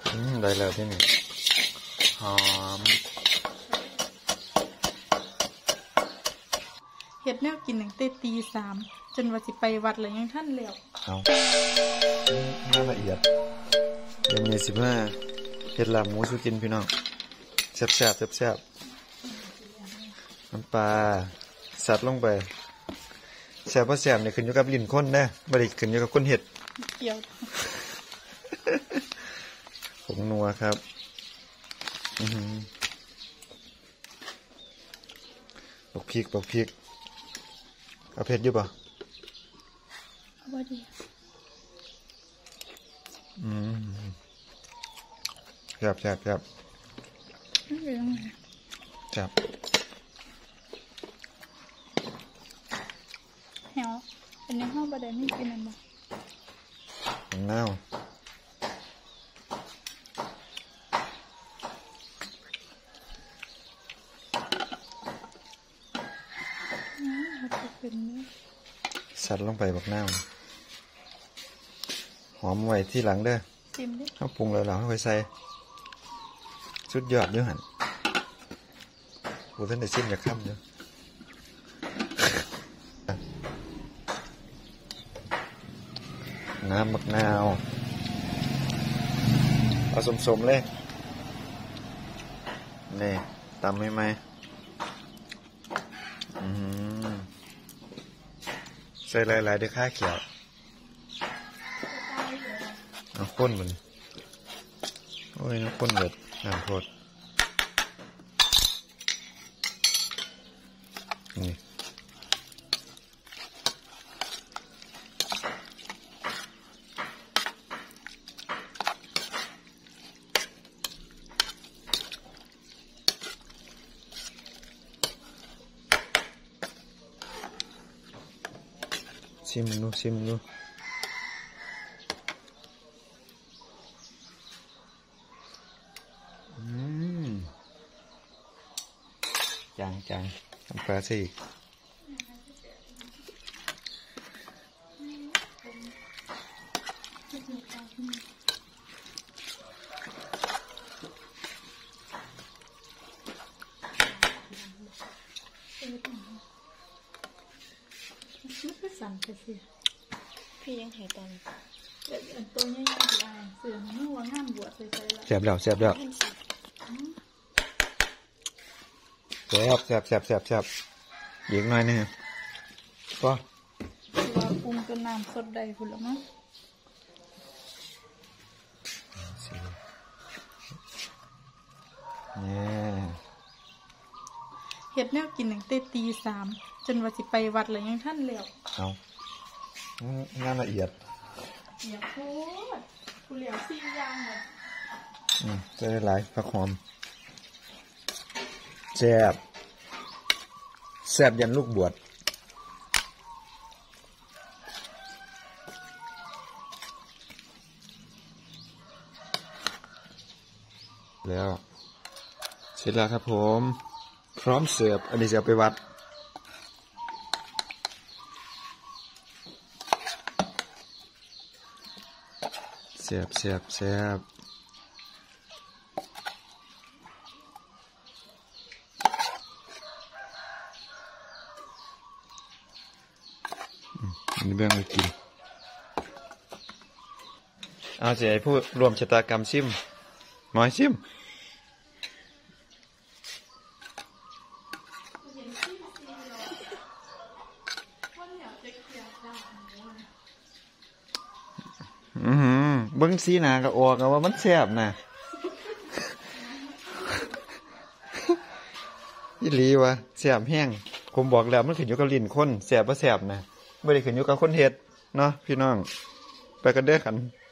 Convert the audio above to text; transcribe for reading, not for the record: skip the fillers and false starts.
ได้แล้วที่นี่หอมเฮ็ดแนวกินตั้งแต่ตีสามจนว่าสิไปวัดเลยยังท่านแล้วเอาน่าละเอียดเดี๋ยวมีเฮ็ดลาบหมูสู้กินพี่น้องแซ่บน้ำปลาสัดลงไปแซ่บเพราะแซ่บเนี่ยขึ้นอยู่กับลิ้นคนนะบ่ได้ขึ้นอยู่กับคนเฮ็ดเกี่ยวผงนัวครับปกพริกเอาเผ็ดอยู่ป่ะเอาบ่ดีแซ่บจับแหวเป็นในห้องบันไดไม่กินอะไรบ้างของเน่าสัดลงไปบักน้ำหอมไว้ที่หลังเด้อเขาปรุงแล้วเราเอาไปใส่สุดยอดด้วยหันกูท่านได้ชิมอยากข้ามเยอะน้ำบักนาวเอาสมๆเลยนี่ตำไหมใส่หลายๆด้วยข้าเขียวเอาข้นมันโอ้ยน้ำข้นเบิดน้ำโทษนี่ชิมดูจางน้ำปลาสิสั่นไปสิพี่ยังหายตอนตัวนี้ยังดีอ่ะเสือมันว่างามบวชเลยแซ่บแล้วแซ่บอีกหน่อยนึงก็ว่าปรุงจนน้ำสดได้พุ่นละมั้งเฮ็ดแนวกินตั้งแต่ตีสามจนว่าสิไปวัดเลยยังท่านแล้วเอางานละเอียดอย่าพูดกูเหลียว4 อย่างหมดจะได้หลายผักหอมแซ่บยันลูกบวชแล้วเสร็จแล้วครับผมพร้อมเสิร์ฟอันนี้จะไปวัดแซ่บนี่เบื้องไปกินเอาเสียให้ผู้รวมชะตากรรมชิมหมอยชิมเบิ้งสีหนาก็ออกว่ามันแซ่บนะยี่หลีวะแซ่บแห้งผมบอกแล้วมันขึ้นอยู่กับลิ้นคนแซ่บบ่แซ่บนะไม่ได้ขึ้นอยู่กับคนเฮ็ดเนาะพี่น้องไปกันเด้อกัน